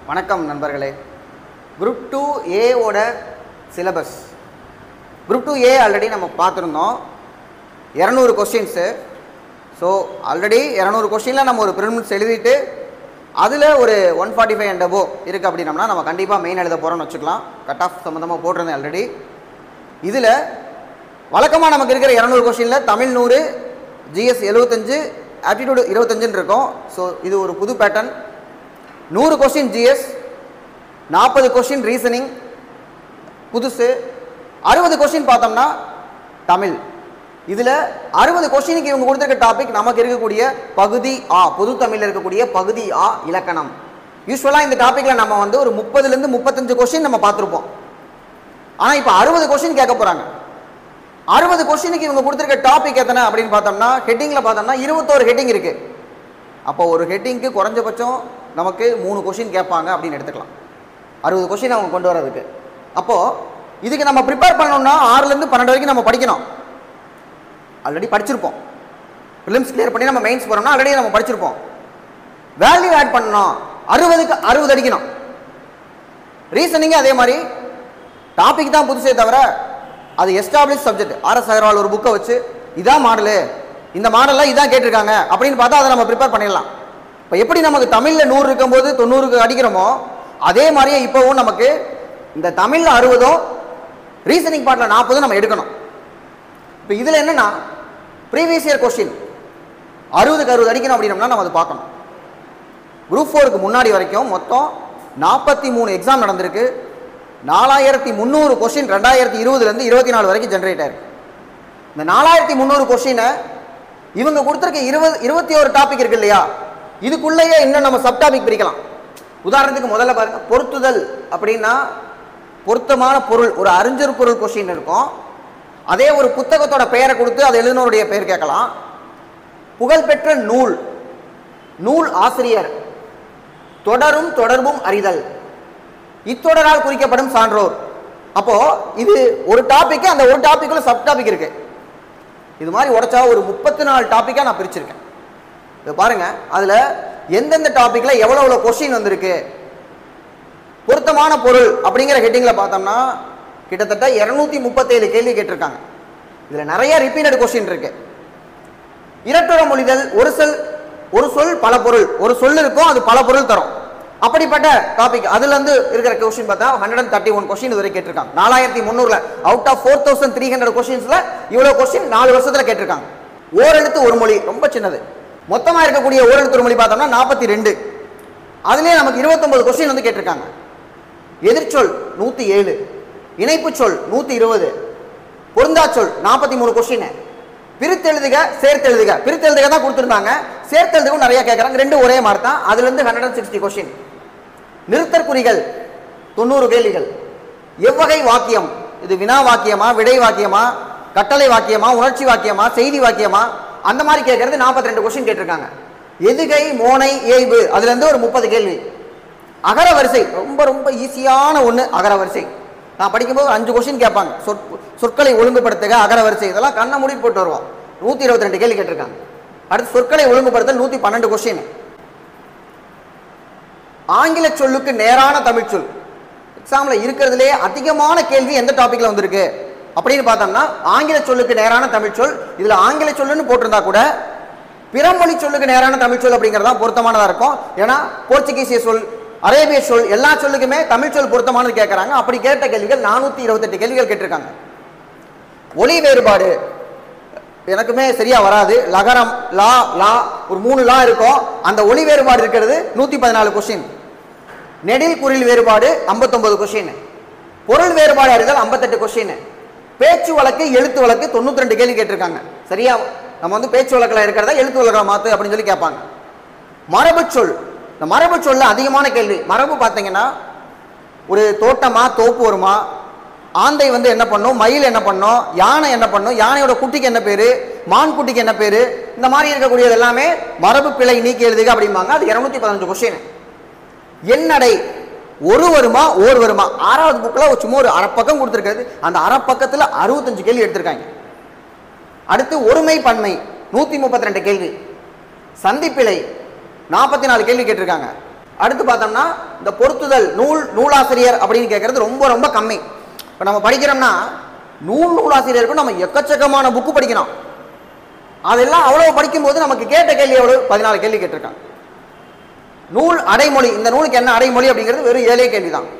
வணக்கம் நண்பர்களே. Group 2A ஓட சிலபஸ். குரூப் 2A ஆல்ரெடி நம்ம பார்த்துருந்தோம். 200 கொஸ்டின்ஸு. ஸோ ஆல்ரெடி 200 கொஸ்டினில் நம்ம ஒரு ப்ரிலிம்ஸ் எழுதிட்டு அதில் ஒரு 145 அண்ட் அபோவ் இருக்குது அப்படின்னம்னா நம்ம கண்டிப்பாக மெயின் எழுத போகிறோம்னு வச்சுக்கலாம். கட் ஆஃப் சம்மந்தமாக போட்டிருந்தேன் ஆல்ரெடி. இதில் வழக்கமாக நமக்கு இருக்கிற 200 கொஸ்டினில் தமிழ் 100, GS 75, ஆப்டிடியூடு 25 இருக்கும். ஸோ இது ஒரு புது pattern. 100 question GS, 40 question reasoning புதுசு, 60 கொஸ்டின் பார்த்தோம்னா தமிழ். இதில் 60 கொஸ்டினுக்கு இவங்க கொடுத்துருக்க டாபிக் நமக்கு இருக்கக்கூடிய பகுதி ஆ, பொது தமிழில் இருக்கக்கூடிய பகுதி ஆ இலக்கணம். யூஸ்வலாக இந்த டாப்பிக்கில் நம்ம வந்து ஒரு 30லேருந்து 35 கொஸ்டின் நம்ம பார்த்துருப்போம். ஆனால் இப்போ 60 கொஸ்டின் கேட்க போகிறாங்க. 60 கொஸ்டினுக்கு இவங்க கொடுத்துருக்க டாபிக் எத்தனை அப்படின்னு பார்த்தோம்னா, ஹெட்டிங்கில் பார்த்தோம்னா 21 ஹெட்டிங் இருக்குது. அப்போ ஒரு ஹெட்டிங்க்கு குறைஞ்சபட்சம் நமக்கு 3 கொஸ்டின் கேட்பாங்க அப்படின்னு எடுத்துக்கலாம். 60 கொஸ்டின் அவங்க கொண்டு வரதுக்கு. அப்போது இதுக்கு நம்ம ப்ரிப்பேர் பண்ணணும்னா 6லேருந்து 12 வரைக்கும் நம்ம படிக்கணும். ஆல்ரெடி படிச்சிருப்போம். ப்ரிலிம்ஸ் கிளியர் பண்ணி நம்ம மெயின்ஸ் போகிறோம்னா ஆல்ரெடி நம்ம படிச்சிருப்போம். வேல்யூ ஆட் பண்ணணும். 60க்கு 60 அடிக்கணும். ரீசனிங்கே அதே மாதிரி. டாபிக் தான் புதுசே தவிர அது எஸ்டாப்ளிஷ் சப்ஜெக்ட். RS அகர்வால் ஒரு புக்கை வச்சு இதான் மாடலு, இந்த மாடலில் இதான் கேட்டிருக்காங்க அப்படின்னு பார்த்தா அதை நம்ம ப்ரிப்பேர் பண்ணிடலாம். இப்போ எப்படி நமக்கு தமிழில் 100 இருக்கும்போது 90க்கு அடிக்கிறோமோ அதே மாதிரியே இப்போவும் நமக்கு இந்த தமிழில் 60, ரீசனிங் பார்ட்டில் 40 நம்ம எடுக்கணும். இப்போ இதில் என்னென்னா ப்ரீவியஸ் இயர் கொஸ்டின் 60க்கு 60 அடிக்கணும் அப்படின்னம்னா நம்ம அதை பார்க்கணும். குரூப் 4க்கு முன்னாடி வரைக்கும் மொத்தம் 43 எக்ஸாம் நடந்திருக்கு. 4300 கொஸ்டின் 2020லேருந்து 24 வரைக்கும் ஜென்ரேட் ஆயிருக்கு. இந்த 4300 கொஸ்டினை இவங்க கொடுத்துருக்க 21 டாபிக் இருக்கு இல்லையா, இதுக்குள்ளேயே இன்னும் நம்ம சப் டாபிக் பிரிக்கலாம். உதாரணத்துக்கு முதல்ல பாருங்க, பொருத்துதல் அப்படின்னா பொருத்தமான பொருள், ஒரு அறிஞர் பொருள் கொஸ்டின் இருக்கும். அதே ஒரு புத்தகத்தோட பெயரை கொடுத்து அது எழுதினோருடைய பெயர் கேட்கலாம். புகழ்பெற்ற நூல், நூல் ஆசிரியர், தொடரும் தொடர்பும் அறிதல், இத்தொடரால் குறிக்கப்படும் சான்றோர். அப்போ இது ஒரு டாபிக், அந்த ஒரு டாபிக்குள்ள சப் டாபிக் இருக்கு. இது மாதிரி உடைச்சா ஒரு 34 டாபிக்கா நான் பிரிச்சிருக்கேன். இது பாருங்க, அதுல எந்தெந்த டாபிக்ல எவ்வளவு கொஸ்டின் வந்திருக்கு. பொருத்தமான பொருள் அப்படிங்கிற ஹெட்டிங்ல பார்த்தோம்னா கிட்டத்தட்ட 237 கேள்வி கேட்டிருக்காங்க. இதுல நிறைய ரிப்பீட்டட் கொஸ்டின் இருக்கு. இரட்டுற மொழிதல், ஒரு சொல் பல பொருள், ஒரு சொல் இருக்கும் அது பல பொருள் தரும். அப்படிப்பட்ட டாபிக் அதுல இருந்து இருக்கிற கொஸ்டின் பார்த்தா 131 கொஸ்டின் இதுவரை கேட்டிருக்காங்க. 4300 அவுட் ஆஃப் 4300 கொஸ்டின்ஸ்ல இவ்வளவு கொஸ்டின் 4 வருஷத்துல கேட்டிருக்காங்க. ஓரெழுத்து ஒரு மொழி ரொம்ப சின்னது. மொத்தமா இருக்கக்கூடிய ஓரெழுத்து ஒரு மொழி பார்த்தோம்னா 42. அதுலயே நமக்கு 29 கொஸ்டின் வந்து கேட்டிருக்காங்க. எதிர்ச்சொல் 107, இணைப்பு சொல் 120, பொருந்தா சொல் 43 கொஸ்டின். பிரித்தெழுதுக சேர்த்தெழுதுக, பிரித்தெழுதுக தான் கொடுத்துருந்தாங்க, சேர்த்தெழுதுகும் நிறைய கேட்கறாங்க. ரெண்டு ஒரே மாதிரி தான். அதுல இருந்து 160 கொஸ்டின். நிறுத்தற்குறிகள் 90 கேள்விகள். எவ்வகை வாக்கியம், இது வினா வாக்கியமா, விடை வாக்கியமா, கட்டளை வாக்கியமா, உணர்ச்சி வாக்கியமா, செய்தி வாக்கியமா, அந்த மாதிரி கேட்கறது 42 கொஸ்டின் கேட்டிருக்காங்க. எதுகை, மோனை, ஏய்வு, அதுல இருந்து ஒரு 30 கேள்வி. அகர வரிசை ரொம்ப ரொம்ப ஈஸியான ஒண்ணு. அகர வரிசை நான் படிக்கும்போது 5 கொஸ்டின் கேட்பாங்க. சொற்களை ஒழுங்குபடுத்துக, அகர வரிசை, இதெல்லாம் கண்ணை மூடி போட்டு வருவோம். 122 கேள்வி கேட்டிருக்காங்க. அடுத்து சொற்களை ஒழுங்குபடுத்தல் 112 கொஸ்டின். ஆங்கில சொல்லுக்கு நேரான தமிழ் சொல். எக்ஸாம்ல இருக்கிறதுலே அதிகமான கேள்வி எந்த டாபிக்ல வந்திருக்கு அப்படின்னு பார்த்தோம்னா ஆங்கில சொல்லுக்கு நேரான தமிழ் சொல். இதுல ஆங்கில சொல்லுன்னு போட்டிருந்தா கூட பிறமொழி சொல்லுக்கு நேரான தமிழ் சொல் அப்படிங்கிறதா பொருத்தமானதா இருக்கும். ஏன்னா போர்ச்சுகீசிய சொல், அரேபிய சொல், எல்லா சொல்லுக்குமே தமிழ் சொல் பொருத்தமானது கேட்கறாங்க. அப்படி கேட்ட கேள்விகள் 428 கேள்விகள் கேட்டிருக்காங்க. ஒலி வேறுபாடு எனக்குமே சரியா வராது. லகரம், லா, லா, ஒரு 3 லா இருக்கும். அந்த ஒலி வேறுபாடு இருக்கிறது 114 கொஸ்டின். நெடில் குறில் வேறுபாடு 59 கொஸ்டின். பொருள் வேறுபாடு அறிதல் 58 கொஸ்டின். பேச்சு வழக்கு, எழுத்து வழக்கு 92 கேள்வி கேட்டிருக்காங்க. சரியா, நம்ம வந்து பேச்சு வழக்கில் இருக்கிறத எழுத்து வழக்கில் மாத்து அப்படின்னு சொல்லி கேட்பாங்க. மரபு சொல், இந்த மரபு சொல்ல அதிகமான கேள்வி. மரபு பார்த்தீங்கன்னா ஒரு தோட்டமா தோப்பு வருமா, ஆந்தை வந்து என்ன பண்ணும், மயில் என்ன பண்ணும், யானை என்ன பண்ணும், யானையோட குட்டிக்கு என்ன பேரு, மான் குட்டிக்கு என்ன பேரு, இந்த மாதிரி இருக்கக்கூடியது எல்லாமே மரபு பிழை நீக்கி எழுதுக அப்படிம்பாங்க. அது 215 கொஸ்டின். எண்ணடை ஒரு வருமா ஓர் வருமா, 6வது புக்கில் சும்மா ஒரு அரை பக்கம் கொடுத்துருக்காது. அந்த அரை பக்கத்தில் 65 கேள்வி எடுத்திருக்காங்க. அடுத்து ஒருமை பன்மை 132 கேள்வி. சந்திப்பிழை 44 கேள்வி கேட்டிருக்காங்க. அடுத்து பார்த்தோம்னா இந்த பொருத்துதல் நூலாசிரியர் அப்படின்னு கேட்கறது ரொம்ப ரொம்ப கம்மி. இப்போ நம்ம படிக்கிறோம்னா நூலாசிரியருக்கும் நம்ம எக்கச்சக்கமான புக்கு படிக்கணும். அதெல்லாம் அவ்வளோ படிக்கும்போது நமக்கு கேட்ட கேள்வி எவ்வளோ? 14 கேள்வி கேட்டிருக்காங்க. நூல் அடைமொழி, இந்த நூலுக்கு என்ன அடைமொழி அப்படிங்கிறது வெறும் 7 கேள்வி தான்.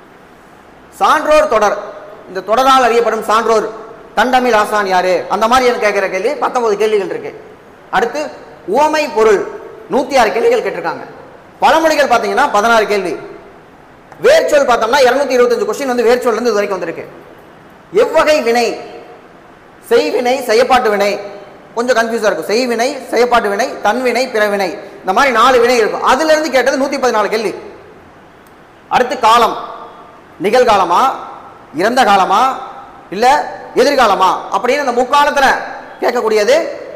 சான்றோர் தொடர், இந்த தொடரால் அறியப்படும் சான்றோர் தண்டமிழ் ஆசான் யாரு, அந்த மாதிரி எனக்கு கேட்குற கேள்வி 19 கேள்விகள் இருக்கு. அடுத்து உவமை பொருள் 106 கேள்விகள் கேட்டிருக்காங்க. பழமொழிகள் பார்த்தீங்கன்னா 16 கேள்வி. வேர்ச்சொல் பார்த்தோம்னா 225 கொஸ்டின் வந்து வேர்ச்சொல் இருந்து இது வரைக்கும் வந்திருக்கு. எவ்வகை வினை, செய்வினை, செய்யப்பாட்டு வினை, கொஞ்சம் கன்ஃபியூஸாக இருக்கும். செய்வினை, செய்யப்பாட்டு வினை, தன்வினை, பிறவினை, இந்த மாதிரி 4 வினை இருக்கும். அதுல இருந்து கேட்டது 114 கேள்வி. அடுத்து காலம், நிகழ்காலமா, இறந்த காலமா, இல்ல எதிர்காலமா அப்படின்னு அந்த முக்காலத்துல கேட்கக்கூடியது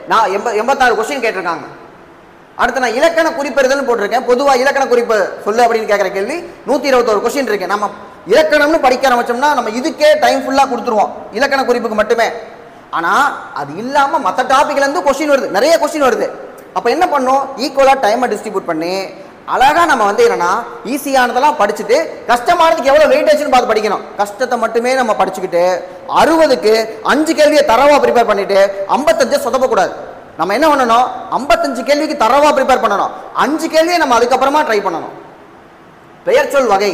86 கொஸ்டின் கேட்டிருக்காங்க. அடுத்து நான் இலக்கண குறிப்பெறுதல் போட்டிருக்கேன். பொதுவாக இலக்கண குறிப்பு சொல்லு அப்படின்னு கேட்குற கேள்வி 121 கொஸ்டின் இருக்கு. நம்ம இலக்கணம்னு படிக்க ஆரம்பிச்சோம்னா நம்ம இதுக்கே டைம் ஃபுல்லாக கொடுத்துருவோம் இலக்கண குறிப்புக்கு மட்டுமே. ஆனால் அது இல்லாமல் மற்ற டாபிக்லேருந்து கொஸ்டின் வருது, நிறைய கொஸ்டின் வருது. அப்போ என்ன பண்ணோம்? ஈக்குவலாக டைமை டிஸ்ட்ரிபியூட் பண்ணி அழகாக நம்ம வந்து என்னன்னா ஈஸியானதெல்லாம் படிச்சுட்டு கஷ்டமானதுக்கு எவ்வளோ வெயிட்டேஜ்னு பார்த்து படிக்கணும். கஷ்டத்தை மட்டுமே நம்ம படிச்சுக்கிட்டு 60க்கு 5 கேள்வியை தரவாக ப்ரிப்பேர் பண்ணிட்டு 55 சொதப்பக்கூடாது. நம்ம என்ன பண்ணணும்? 55 கேள்விக்கு தரவா ப்ரிப்பேர் பண்ணணும். 5 கேள்வியை நம்ம அதுக்கப்புறமா ட்ரை பண்ணணும். பெயர் சொல் வகை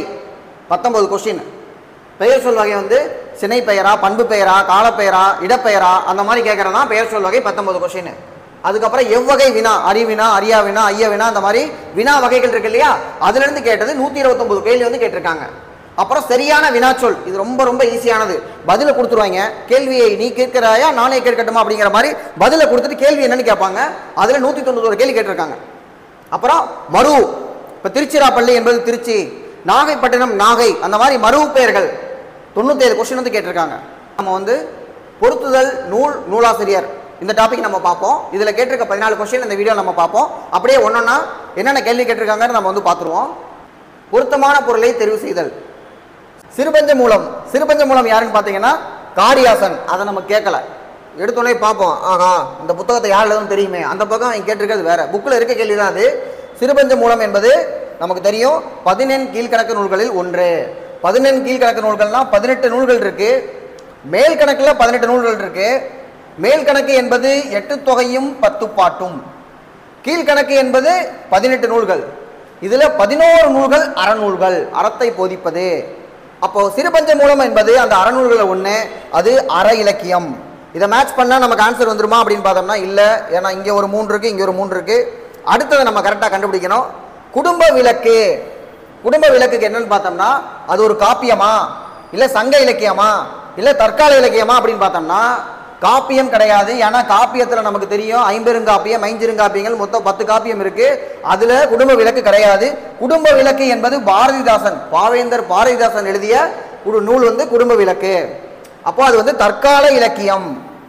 19 கொஸ்டின். பெயர் சொல் வகை வந்து சினை பெயரா, பண்பு பெயரா, காலப்பெயரா, இடப்பெயரா, அந்த மாதிரி கேட்கறதா பெயர் சொல் வகை 19 கொஸ்டின். அதுக்கப்புறம் எவ்வகை வினா, அறிவினா, அறியா வினா, ஐய வினா, அந்த மாதிரி வினா வகைகள் இருக்கு இல்லையா, அதுல இருந்து கேட்டது 129 கேள்வி வந்து கேட்டிருக்காங்க. அப்புறம் சரியான வினாச்சொல், இது ரொம்ப ரொம்ப ஈஸியானது. பதில கொடுத்துருவாங்க, கேள்வியை நீ கேட்கிறாயா நானே கேட்கட்டுமா அப்படிங்கிற மாதிரி பதில கொடுத்துட்டு கேள்வி என்னன்னு கேட்பாங்க. அதுல 191 கேள்வி கேட்டிருக்காங்க. அப்புறம் மரு, இப்ப திருச்சிராப்பள்ளி என்பது திருச்சி, நாகைப்பட்டினம் நாகை, அந்த மாதிரி மரு பெயர்கள் 97 கொஸ்டின் வந்து கேட்டிருக்காங்க. நம்ம வந்து பொருத்துதல் நூலாசிரியர் இந்த டாபிக் நம்ம பார்ப்போம். இதுல கேட்டிருக்க 14 கொஸ்டின் இந்த வீடியோ நம்ம பார்ப்போம். அப்படியே ஒன்னொன்னா என்னென்ன கேள்வி கேட்டிருக்காங்கன்னு நம்ம வந்து பார்த்துருவோம். பொருத்தமான பொருளை தெரிவு செய்தல். சிறுபஞ்ச மூலம், சிறுபஞ்ச மூலம் யாருன்னு பார்த்தீங்கன்னா காரியாசன். அதை நம்ம கேட்கல, எடுத்தோடனே பார்ப்போம், ஆகா இந்த புத்தகத்தை யார் எழுதும் தெரியுமே, அந்த பக்கம் அவங்க கேட்டிருக்கிறது வேற, புக்கில் இருக்க கேள்வி தான் அது. சிறுபஞ்ச மூலம் என்பது நமக்கு தெரியும் 14 கீழ்கணக்கு நூல்களில் ஒன்று. 14 கீழ்கணக்கு நூல்கள்னா 18 நூல்கள் இருக்கு. மேல் கணக்கில் 18 நூல்கள் இருக்கு. மேல் கணக்கு என்பது 8 தொகையும் 10 பாட்டும். கீழ்கணக்கு என்பது 18 நூல்கள். இதுல 11 நூல்கள் அறநூல்கள், அறத்தை போதிப்பது. அப்போ சிறுபஞ்ச மூலம் என்பது அந்த அறநூல்களை ஒன்று, அது அற இலக்கியம். இதை மேட்ச் பண்ணால் நமக்கு ஆன்சர் வந்துருமா அப்படின்னு பார்த்தோம்னா இல்லை, ஏன்னா இங்கே ஒரு 3 இருக்கு, இங்கே ஒரு 3 இருக்கு. அடுத்ததை நம்ம கரெக்டாக கண்டுபிடிக்கணும். குடும்ப விளக்கு, குடும்ப விளக்குக்கு என்னன்னு பார்த்தோம்னா அது ஒரு காப்பியமா, இல்லை சங்க இலக்கியமா, இல்லை தற்கால இலக்கியமா அப்படின்னு பார்த்தோம்னா காப்பியம் கிடையாது. ஏன்னா காப்பியத்தில் நமக்கு தெரியும் 50 ஐஞ்சிருங்காப்பியங்கள் மொத்தம் 10 காப்பியம் இருக்கு. அதுல குடும்ப விளக்கு கிடையாது. குடும்ப விளக்கு என்பது பாரதிதாசன், பாவேந்தர் பாரதிதாசன் எழுதிய நூல் வந்து குடும்ப விளக்கு. அப்போ அது வந்து தற்கால இலக்கியம்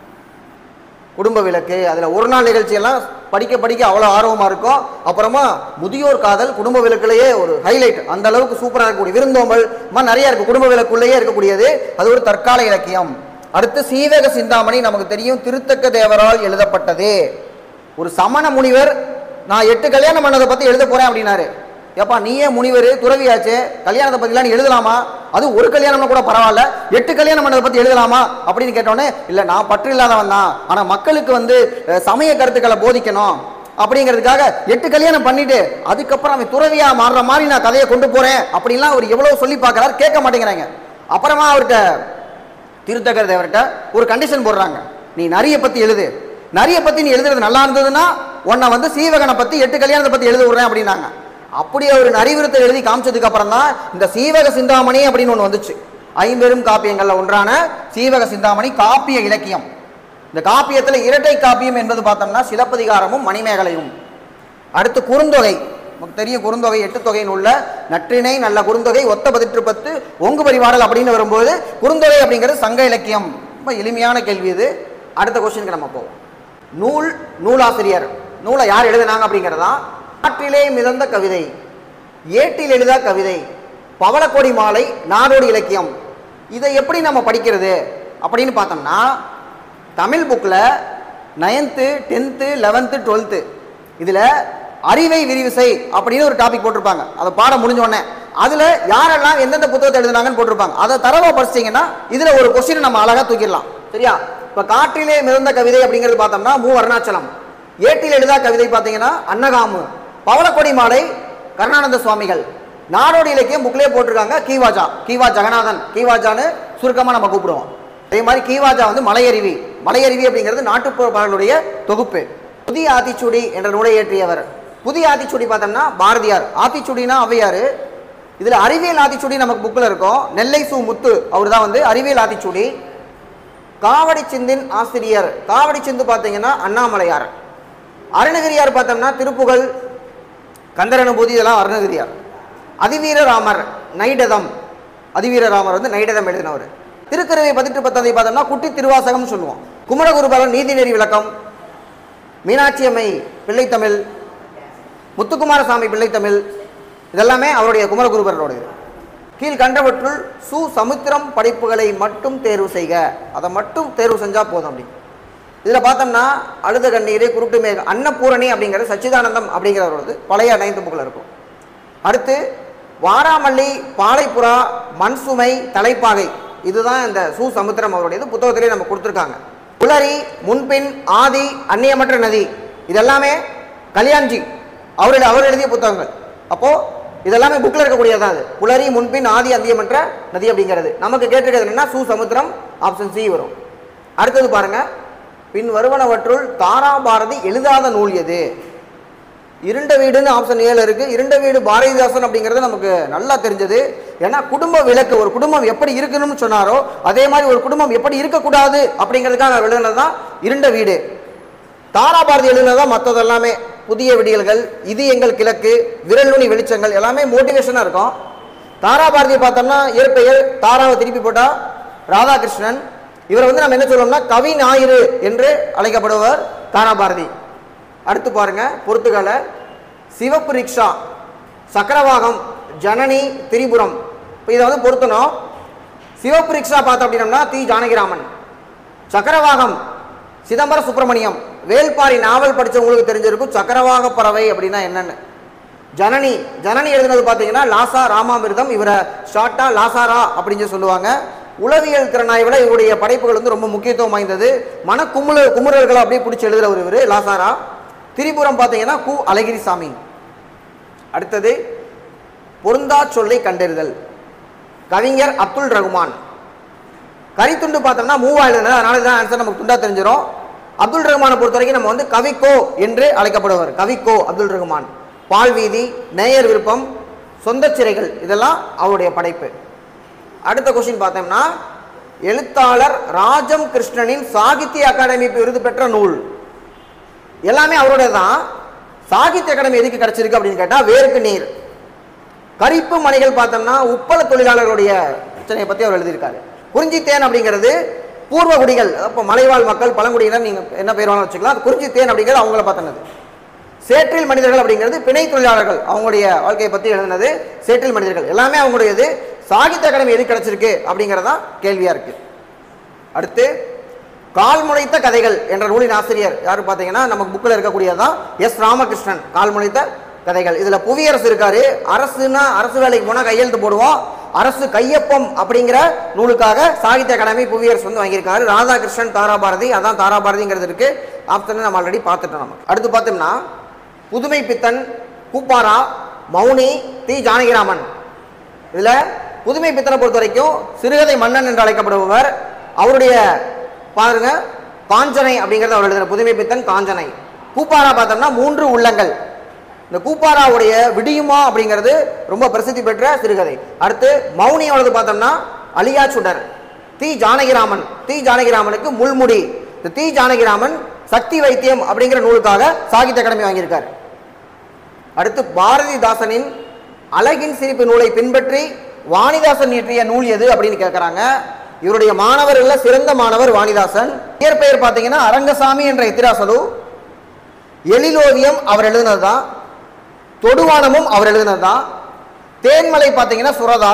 குடும்ப விளக்கு. அதுல ஒரு நாள் நிகழ்ச்சியெல்லாம் படிக்க படிக்க அவ்வளோ ஆர்வமா இருக்கும். அப்புறமா முதியோர் காதல் குடும்ப விளக்குலேயே ஒரு ஹைலைட், அந்த அளவுக்கு சூப்பராக இருக்கக்கூடிய விருந்தோம்பல் நிறைய இருக்கு குடும்ப விளக்குள்ளேயே இருக்கக்கூடியது. அது ஒரு தற்கால இலக்கியம். அடுத்து சீவக சிந்தாமணி நமக்கு தெரியும், திருத்தக்க தேவரால் எழுதப்பட்டது. ஒரு சமண முனிவர் நான் 8 கல்யாணம் பண்ணதை பத்தி எழுத போறேன் அப்படின்னாரு. ஏப்பா நீயே முனிவர் துறவியாச்சு, கல்யாணத்தை பத்திலாம் நீ எழுதலாமா, அது ஒரு கல்யாணம்னா கூட பரவாயில்ல, 8 கல்யாணம் பண்ணதை பத்தி எழுதலாமா அப்படின்னு கேட்டோன்னே இல்லை நான் பற்று இல்லாதவன் தான், ஆனா மக்களுக்கு வந்து சமய கருத்துக்களை போதிக்கணும் அப்படிங்கிறதுக்காக 8 கல்யாணம் பண்ணிட்டு அதுக்கப்புறம் அவன் துறவியா மாறுற மாதிரி நான் கதையை கொண்டு போறேன் அப்படின்லாம் அவர் எவ்வளவு சொல்லி பார்க்கறாரு, கேட்க மாட்டேங்கிறாங்க. அப்புறமா அவர்கிட்ட திருத்தக்கர் தேவர்கிட்ட ஒரு கண்டிஷன் போடுறாங்க, நீ நரிய பத்தி எழுது, நரிய பத்தி நீ எழுதுறது நல்லா இருந்ததுன்னா உன்னை வந்து சீவகனை பத்தி 8 கல்யாணத்தை பத்தி எழுத விடுறேன் அப்படின்னாங்க. அப்படி அவர் நரிவிருத்தை எழுதி காமிச்சதுக்கு அப்புறம் தான் இந்த சீவக சிந்தாமணி அப்படின்னு ஒன்று வந்துச்சு. 50 காப்பியங்கள்ல ஒன்றான சீவக சிந்தாமணி காப்பிய இலக்கியம். இந்த காப்பியத்துல இரட்டை காப்பியம் என்பது பார்த்தோம்னா சிலப்பதிகாரமும் மணிமேகலையும். அடுத்து குறுந்தொகை, நமக்கு தெரியும் குறுந்தொகை 8 தொகை நூல்ல நற்றிணை, நல்ல குறுந்தொகை, ஒத்த 10 ஒங்கு பரிவாடல் அப்படின்னு வரும்போது குறுந்தொகை அப்படிங்கிறது சங்க இலக்கியம். ரொம்ப எளிமையான கேள்வி இது. அடுத்த கொஸ்டினுக்கு நம்ம போவோம். நூலாசிரியர், நூலை யார் எழுதினாங்க அப்படிங்கிறதா. நாட்டிலே மிதந்த கவிதை, ஏட்டில் எழுதா கவிதை, பவளக்கொடி மாலை, நாடோடி இலக்கியம். இதை எப்படி நம்ம படிக்கிறது அப்படின்னு பார்த்தோம்னா தமிழ் புக்கில் 9th 10th 11th 12th இதில் அறிவை விரிவு செய் அப்படின்னு ஒரு டாபிக் போட்டிருப்பாங்க. அதை பாடம் முடிஞ்ச உடனே அதுல யாரெல்லாம் எந்தெந்த புத்தகத்தை எழுதுனாங்கன்னு போட்டிருப்பாங்க. அதை தரவா படிச்சிங்கன்னா இதுல ஒரு கொஸ்டின் நம்ம அழகா தூக்கிடலாம். சரியா? இப்ப காற்றிலே மிதந்த கவிதை அப்படிங்கிறது பார்த்தோம்னா மு அருணாச்சலம். ஏட்டில் எழுதா கவிதை பார்த்தீங்கன்னா அன்னகாமு. பவளக்கொடி மாலை கருணானந்த சுவாமிகள். நாடோடி இலக்கியம் புக்லேயே போட்டிருக்காங்க கீவாஜா, கீவா ஜெகநாதன், கீவாஜான்னு சுருக்கமா நம்ம கூப்பிடுவோம். அதே மாதிரி கீவாஜா வந்து மலையருவி. மலையருவி அப்படிங்கிறது நாட்டுப்புற பாடலுடைய தொகுப்பு. புதிய ஆத்திச்சூடி என்ற நூலை இயற்றியவர். புதிய ஆத்திச்சூடி பார்த்தோம்னா பாரதியார். ஆத்திச்சூடினா ஔவையார். இதுல அறிவியல் ஆத்திச்சூடி நமக்கு புக்கில் இருக்கும். நெல்லை சு முத்து அவர் தான் வந்து அறிவியல் ஆத்திச்சூடி. காவடி சிந்தின் ஆசிரியர். காவடி சிந்து பார்த்தீங்கன்னா அண்ணாமலையார். அருணகிரியார் பார்த்தோம்னா திருப்புகழ், கந்தரனுபூதி, இதெல்லாம் அருணகிரியார். அதிவீரராமர் நைடதம். அதிவீரராமர் வந்து நைடதம் எழுதினவர். திருக்குறளை 18 பார்த்தோம்னா குட்டி திருவாசகம் சொல்லுவோம். குமரகுருபரன் நீதிநெறி விளக்கம். மீனாட்சி அம்மை பிள்ளைத்தமிழ், முத்துக்குமாரசாமி பிள்ளைத்தமிழ், இதெல்லாமே அவருடைய குமரகுருபரனுடைய. கீழ்கண்டவற்றுள் சு சமுத்திரம் படைப்புகளை மட்டும் தேர்வு செய்க. அதை மட்டும் தேர்வு செஞ்சா போதும். அப்படி இதில் பார்த்தோம்னா அழுத கண்ணீர், குருட்டு மேகம், அன்னபூரணி அப்படிங்கிறது சச்சிதானந்தம் அப்படிங்கிறவரோடது பழைய 9th புக்கில் இருக்கும். அடுத்து வாராமல்லி, பாலைப்புறா, மண்சுமை, தலைப்பாகை, இதுதான் இந்த சு சமுத்திரம் அவருடையது. புத்தகத்திலே நம்ம கொடுத்துருக்காங்க. புலரி, முன்பின், ஆதி, அந்நியமற்ற நதி, இதெல்லாமே கல்யாண்ஜி அவர் எழுதிய புத்தகங்கள். அப்போ இதெல்லாமே புக்கில் இருக்கக்கூடியதான். அது புலரி, முன்பின், ஆதி, அந்தியமற்ற நதி அப்படிங்கிறது. நமக்கு கேட்டிருக்கிறது என்னன்னா சு சமுத்திரம், ஆப்ஷன் சி வரும். அடுத்தது பாருங்க, பின் வருவனவற்றுள் தாராபாரதி எழுதாத நூல் எது? இருண்ட வீடுன்னு ஆப்ஷன் 7 இருக்கு. இருண்ட வீடு பாரதிதாசன் அப்படிங்கிறது நமக்கு நல்லா தெரிஞ்சது. ஏன்னா குடும்ப விளக்கு, ஒரு குடும்பம் எப்படி இருக்கணும்னு சொன்னாரோ அதே மாதிரி ஒரு குடும்பம் எப்படி இருக்கக்கூடாது அப்படிங்கிறதுக்காக எழுதுனது தான் இருண்ட வீடு. தாராபாரதி எழுதுனதான் மற்றதெல்லாமே புதிய விடியல்கள், இது எங்கள் கிழக்கு, விரல் நுனி வெளிச்சங்கள், எல்லாமே மோட்டிவேஷனாக இருக்கும். தாராபாரதியை பார்த்தோம்னா இயற்பெயர் தாராவை திருப்பி போட்டா ராதாகிருஷ்ணன். இவரை வந்து நம்ம என்ன சொல்லுவோம்னா கவி ஞாயிறு என்று அழைக்கப்படுவர் தாராபாரதி. அடுத்து பாருங்க, பொறுத்துக்கால சிவப்பு ரிக்ஷா, சக்கரவாகம், ஜனனி, திரிபுரம். இப்போ இதை வந்து பொருத்தணும். சிவப்பு ரிக்ஷா பார்த்தோம் அப்படின்னம்னா தி ஜானகிராமன். சக்கரவாகம் சிதம்பர சுப்பிரமணியம். வேல்பாரி நாவல் படித்தவங்களுக்கு தெரிஞ்சிருக்கும் சக்கரவாக பறவை அப்படின்னா என்னன்னு. ஜனனி, ஜனனி எழுதுனது பார்த்தீங்கன்னா லாசா ராமாமிர்தம். இவரை ஷார்ட்டா லாசாரா அப்படின்னு சொல்லுவாங்க. உளவியல் திறனாய் விட இவருடைய படைப்புகள் வந்து ரொம்ப முக்கியத்துவம் வாய்ந்தது. குமுறல்களை அப்படியே பிடிச்சி எழுதுறவர் இவர் லாசாரா. திரிபுரம் பார்த்தீங்கன்னா கு அழகிரிசாமி. அடுத்தது பொருந்தா சொல்லை கண்டறிதல், கவிஞர் அப்துல் ரகுமான். கரித்துண்டு பார்த்தோம்னா மூவா எழுதுனது, அதனால தான் ஆன்சர் நமக்கு துண்டா தெரிஞ்சிடும். அப்துல் ரகுமானை பொறுத்த வரைக்கும் நம்ம வந்து கவிக்கோ என்று அழைக்கப்படுவார். கவிக்கோ அப்துல் ரகுமான். பால்வீதி, நேயர் விருப்பம், சொந்த சிறைகள், இதெல்லாம் அவருடைய படைப்பு. அடுத்த கொஸ்டின் பார்த்தோம்னா எழுத்தாளர் ராஜம் கிருஷ்ணனின் சாகித்ய அகாடமி விருது பெற்ற நூல். எல்லாமே அவருடைய தான். சாகித்ய அகாடமி எதுக்கு கிடைச்சிருக்கு அப்படின்னு கேட்டா வேருக்கு நீர். கரிப்பு மணிகள் பார்த்தோம்னா உப்பள தொழிலாளர்களுடைய பிரச்சனையை பத்தி அவர் எழுதியிருக்காரு. குறிஞ்சி தேன் அப்படிங்கிறது பூர்வ குடிகள், அப்போ மலைவாழ் மக்கள், பழங்குடியினர், நீங்க என்ன பேர் வேணாலும் வச்சுக்கலாம். அது குறிஞ்சி தேன் அப்படிங்கிறது அவங்கள பார்த்தனது. சேற்றில் மனிதர்கள் அப்படிங்கிறது பிணை தொழிலாளர்கள், அவங்களுடைய வாழ்க்கையை பத்தி எழுதினது சேற்றில் மனிதர்கள். எல்லாமே அவங்களுடையது. சாகித்ய அகாடமி எது கிடைச்சிருக்கு அப்படிங்கிறதா கேள்வியா இருக்கு. அடுத்து கால்முளைத்த கதைகள் என்ற நூலின் ஆசிரியர் யாரு பார்த்தீங்கன்னா நமக்கு புக்கில் இருக்கக்கூடியதான் எஸ் ராமகிருஷ்ணன். கால்முளைத்த கதைகள். இதுல புவியரசு இருக்காரு. அரசுனா அரசு வேலைக்கு போனா கையெழுத்து போடுவோம். அரசு கையொப்பம் அப்படிங்கிற நூலுக்காக சாகித்ய அகாடமி புவியரசு வந்து வாங்கியிருக்காரு. ராதாகிருஷ்ணன், தாராபாரதி, அதான் தாராபாரதிங்கிறது இருக்கு. ஆப்ஷன் நம்ம ஆல்ரெடி பார்த்துட்டோம். நம்ம அடுத்து பார்த்தோம்னா புதுமை பித்தன், கூப்பாரா, மௌனி, தி ஜானகிராமன். இதுல புதுமை பித்தனை பொறுத்த வரைக்கும் சிறுகதை மன்னன் என்று அழைக்கப்படுபவர். அவருடைய பாருங்க காஞ்சனை அப்படிங்கிறது அவர் எழுதுற புதுமை பித்தன் காஞ்சனை. கூப்பாரா பார்த்தோம்னா 3 உள்ளங்கள். இந்த கூப்பாராவுடைய விடியுமா அப்படிங்கிறது ரொம்ப பிரசித்தி பெற்ற சிறுகதை. அடுத்து மௌனியோடது பார்த்தோம்னா அலியா சுடர். தி ஜானகிராமன், தி ஜானகிராமனுக்கு முள்முடி. இந்த தி ஜானகிராமன் சக்தி வைத்தியம் அப்படிங்கிற நூலுக்காக சாகித்ய அகாடமி வாங்கியிருக்காரு. அடுத்து பாரதிதாசனின் அழகின் சிரிப்பு நூலை பின்பற்றி வாணிதாசன் இயற்றிய நூல் எது அப்படின்னு கேட்கிறாங்க. இவருடைய மாணவர்கள சிறந்த மாணவர் வாணிதாசன். இயற்பெயர் பார்த்தீங்கன்னா அரங்கசாமி என்ற இத்திராசலு. எழிலோவியம் அவர் எழுதினதுதான். தொடுவானமும் அவர் எழுதினதுதான். தேன்மலை பார்த்தீங்கன்னா சுரதா.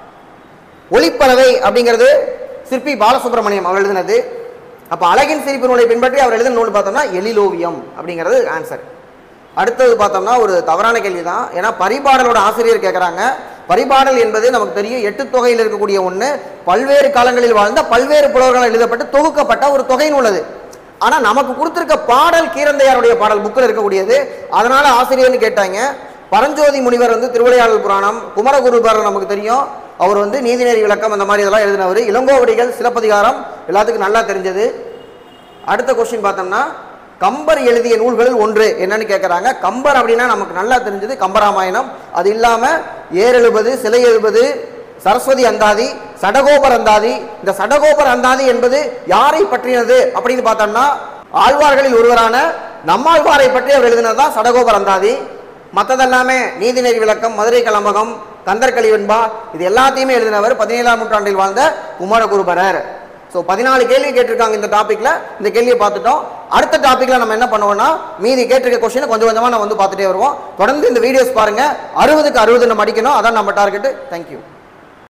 ஒளிப்பறவை அப்படிங்கிறது சிற்பி பாலசுப்ரமணியம் அவர் எழுதினது. அப்ப அழகின் சிரிப்பு நூலை பின்பற்றி அவர் எழுதின நூல் பார்த்தோம்னா எழிலோவியம் அப்படிங்கிறது ஆன்சர். அடுத்தது பார்த்தோம்னா ஒரு தவறான கேள்வி தான். ஏன்னா பரிபாடலோட ஆசிரியர் கேட்குறாங்க. பரிபாடல் என்பது நமக்கு தெரியும் 8 தொகையில் இருக்கக்கூடிய ஒன்று, பல்வேறு காலங்களில் வாழ்ந்த பல்வேறு புலவர்களால் எழுதப்பட்டு தொகுக்கப்பட்ட ஒரு தொகை நூல் அது. ஆனால் நமக்கு கொடுத்துருக்க பாடல் கீரந்தையாருடைய பாடல் புக்கில் இருக்கக்கூடியது. அதனால ஆசிரியர்னு கேட்டாங்க. பரஞ்சோதி முனிவர் திருவிளையாடல் புராணம், குமரகுருபர் நமக்கு தெரியும், அவர் நீதிநெறி விளக்கம் அந்த மாதிரி இதெல்லாம் எழுதினவர். இளங்கோவடிகள் சிலப்பதிகாரம் எல்லாத்துக்கும் நல்லா தெரிஞ்சது. அடுத்த கொஸ்டின் பார்த்தோம்னா கம்பர் எழுதிய நூல்களில் ஒன்று என்னன்னு கேட்குறாங்க. கம்பர் அப்படின்னா நமக்கு நல்லா தெரிஞ்சது கம்பராமாயணம். அது இல்லாமல் ஏர் எழுபது, சிலை எழுபது, சரஸ்வதி அந்தாதி, சடகோபர் அந்தாதி. இந்த சடகோபர் அந்தாதி என்பது யாரை பற்றினது அப்படின்னு பார்த்தோம்னா ஆழ்வார்களில் ஒருவரான நம்மாழ்வாரை பற்றி அவர் எழுதினது சடகோபர் அந்தாதி. மற்றதெல்லாமே நீதிநெறி விளக்கம், மதுரை கலம்பகம், கந்தர் கலிவெண்பா, இது எல்லாத்தையுமே எழுதினவர் 17ஆம் நூற்றாண்டில் வாழ்ந்த குமரகுருபரர். ஸோ 14 கேள்வி கேட்டிருக்காங்க இந்த டாப்பிக்கில். இந்த கேள்வியை பார்த்துட்டோம். அடுத்த டாப்பிக்கில் நம்ம என்ன பண்ணுவோம்னா மீதி கேட்டிருக்க கொஸ்டினை கொஞ்சம் கொஞ்சமாக நம்ம பார்த்துட்டே வருவோம். தொடர்ந்து இந்த வீடியோஸ் பாருங்கள். 60க்கு 60 நம்ம அடிக்கணும், அதான் நம்ம டார்கெட்டு. தேங்க்யூ.